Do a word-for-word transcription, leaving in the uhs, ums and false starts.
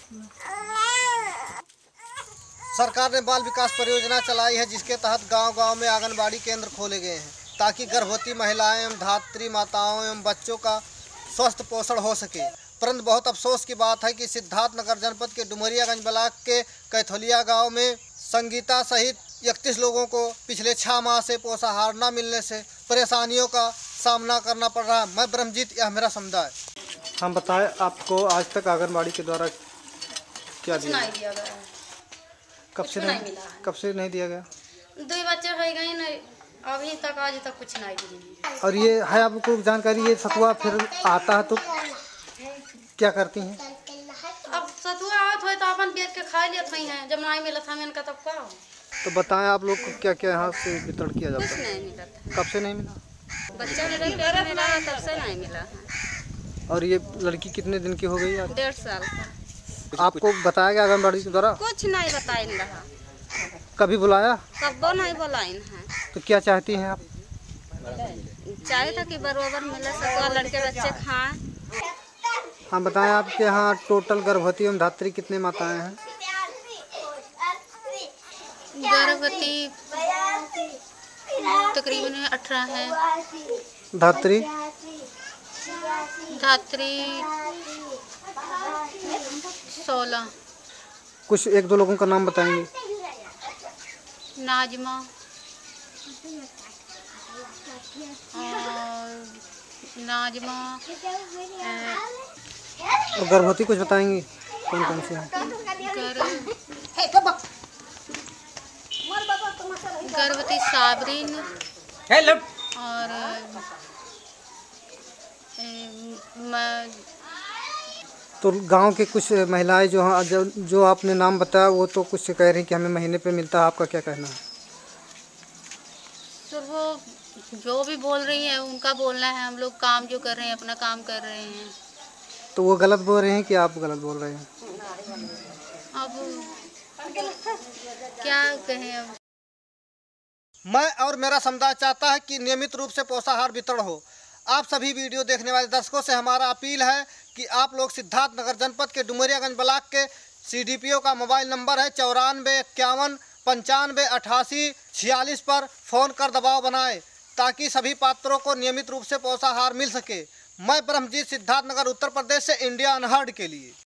सरकार ने बाल विकास परियोजना चलाई है, जिसके तहत गांव-गांव में आंगनबाड़ी केंद्र खोले गए हैं ताकि गर्भवती महिलाएं एवं धात्री माताओं एवं बच्चों का स्वस्थ पोषण हो सके। परंतु बहुत अफसोस की बात है कि सिद्धार्थनगर जनपद के डुमरियागंज ब्लॉक के कैथोलिया गांव में संगीता सहित इकतीस लोगों को पिछले छह माह से पोषाहार न मिलने से परेशानियों का सामना करना पड़ रहा है। मैं ब्रह्मजीत, यह मेरा समुदाय। हम बताएं, आपको आज तक आंगनबाड़ी के द्वारा क्या दिया? नहीं दिया गया। कब से नहीं, नहीं कब से नहीं दिया गया? दो बच्चे हो गए नहीं, अभी तक आज तक कुछ नहीं दिए। और ये है आपको जानकारी, ये सतुआ फिर आता है तो क्या करती हैं? अब सतुआ आवत हो तो अपन बेच के खा लेते हैं, जब नहीं मिला था इनका तब का। तो बताएं आप लोग को क्या क्या यहाँ से वितरण किया जाता है? कुछ नहीं मिला। कब से नहीं मिला? बच्चा मेरे पेट में रहा तब से नहीं मिला। और ये लड़की कितने दिन की हो गई है? डेढ़ साल का। आपको बताया गया आंगनबाड़ी के द्वारा? कुछ नहीं बताया रहा। कभी बुलाया? कब नहीं बुलाइन है। तो क्या चाहती हैं आप? चाहे था कि बराबर मिले, सतुआ लड़के बच्चे खाएं। हम बताएं, आपके यहाँ टोटल गर्भवती एवं धात्री कितने माताएं हैं? गर्भवती तकरीबन अठारह है। धात्री? धात्री सोलह। कुछ एक दो लोगों का नाम बताएंगे? नाजमा और नाजमा और गर्भवती कुछ बताएंगी कौन कौन से हैं? गर्भवती साबरीन और मैं। तो गांव के कुछ महिलाएं जो जो, जो आपने नाम बताया वो तो कुछ कह रही हैं कि हमें महीने पे मिलता है, आपका क्या कहना है? तो वो जो भी बोल रही है उनका बोलना है, हम लोग काम जो कर रहे हैं अपना काम कर रहे हैं। तो वो गलत बोल रहे हैं कि आप गलत बोल रहे हैं? अब क्या कहें। अब मैं और मेरा समुदाय चाहता है कि नियमित रूप से पोषाहार वितरण हो। आप सभी वीडियो देखने वाले दर्शकों से हमारा अपील है कि आप लोग सिद्धार्थनगर जनपद के डुमरियागंज ब्लॉक के सीडीपीओ का मोबाइल नंबर है चौरानवे इक्यावन पंचानवे अठासी छियालीस पर फ़ोन कर दबाव बनाएं ताकि सभी पात्रों को नियमित रूप से पोषाहार मिल सके। मैं ब्रह्मजीत, सिद्धार्थनगर उत्तर प्रदेश से इंडिया अनहर्ड के लिए।